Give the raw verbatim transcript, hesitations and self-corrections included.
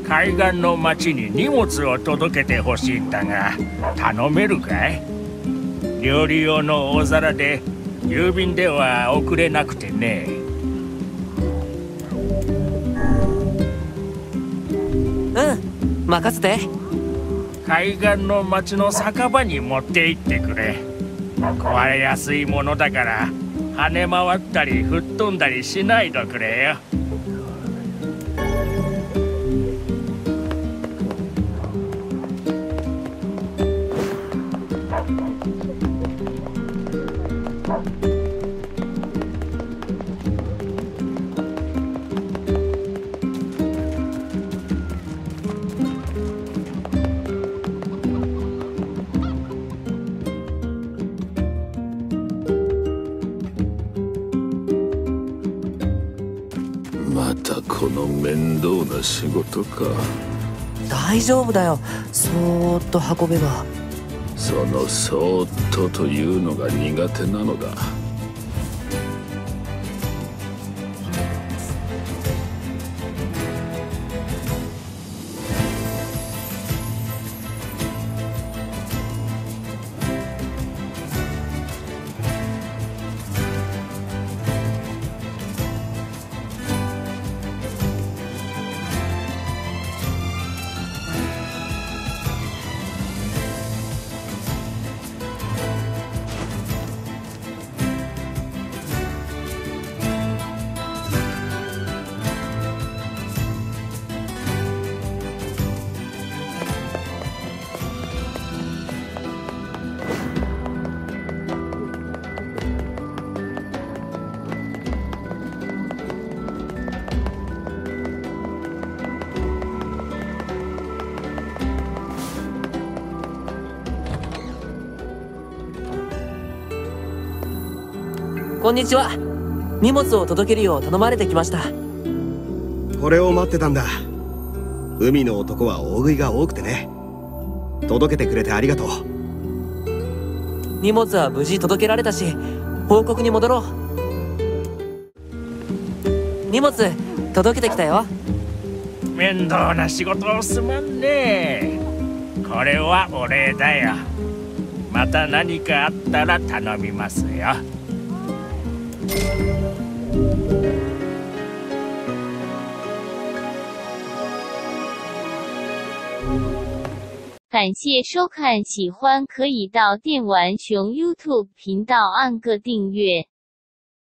海岸の町に荷物を届けてほしいんだが、頼めるかい？料理用の大皿で郵便では送れなくてね。 うん、任せて。 海岸の町の酒場に持って行ってくれ。壊れやすいものだから跳ね回ったり吹っ飛んだりしないでくれよ。 またこの面倒な仕事か。 大丈夫だよ。そーっと運べば。 そのそーっとというのが苦手なのだ。 こんにちは。荷物を届けるよう頼まれてきました。 これを待ってたんだ。海の男は大食いが多くてね。届けてくれてありがとう。 荷物は無事届けられたし、報告に戻ろう。荷物届けてきたよ。 面倒な仕事をすまんね。これはお礼だよ。また何かあったら頼みますよ。 感谢收看，喜欢可以到电玩熊 YouTube 频道按个订阅。